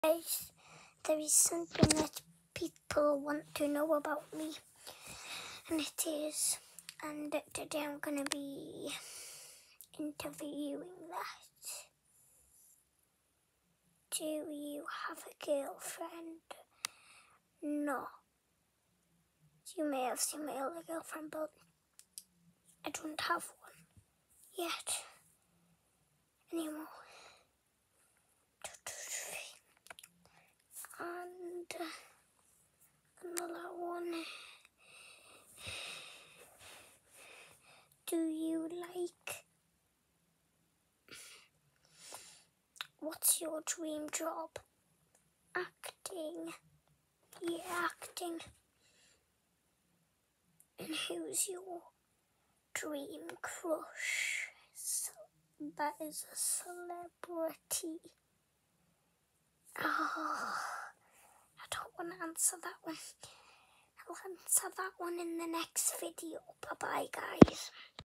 Guys, there is something that people want to know about me, and it is, and today I'm going to be interviewing that. Do you have a girlfriend? No. You may have seen my other girlfriend, but I don't have one yet anymore. And another one. Do you like... What's your dream job? Acting. Yeah, acting. And who's your dream crush? So that is a celebrity. Oh, I don't want to answer that one. I'll answer that one in the next video. Bye-bye, guys.